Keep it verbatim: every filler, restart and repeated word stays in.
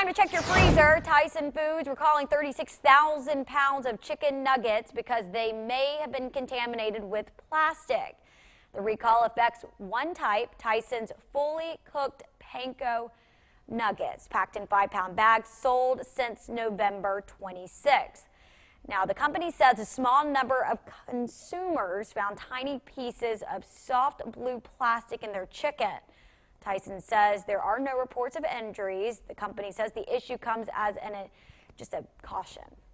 Time to check your freezer. Tyson Foods recalling thirty-six thousand pounds of chicken nuggets because they may have been contaminated with plastic. The recall affects one type, Tyson's fully cooked panko nuggets, packed in five-pound bags, sold since November twenty-sixth. Now, the company says a small number of consumers found tiny pieces of soft blue plastic in their chicken. Tyson says there are no reports of injuries. The company says the issue comes as an, just a caution.